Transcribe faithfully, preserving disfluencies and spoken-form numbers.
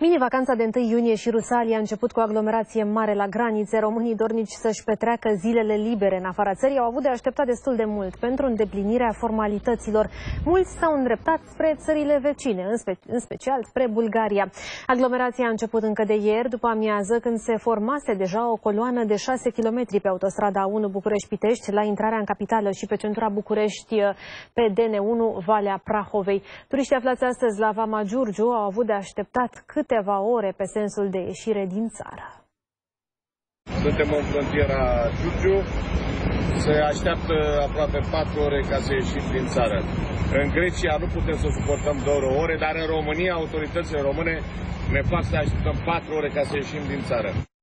Mini-vacanța de întâi iunie și Rusalii a început cu o aglomerație mare la granițe. Românii dornici să-și petreacă zilele libere în afara țării au avut de așteptat destul de mult pentru îndeplinirea formalităților. Mulți s-au îndreptat spre țările vecine, în, spe în special spre Bulgaria. Aglomerația a început încă de ieri, după amiază, când se formase deja o coloană de șase kilometri pe autostrada A unu București-Pitești, la intrarea în capitală și pe centura București pe D N unu Valea Prahovei. Turiștii aflați astăzi la Vama Giurgiu au avut de așteptat câteva ore pe sensul de ieșire din țară. Suntem în frontiera Giurgiu, se așteaptă aproape patru ore ca să ieșim din țară. În Grecia nu putem să suportăm două ore, dar în România autoritățile române ne fac să așteptăm patru ore ca să ieșim din țară.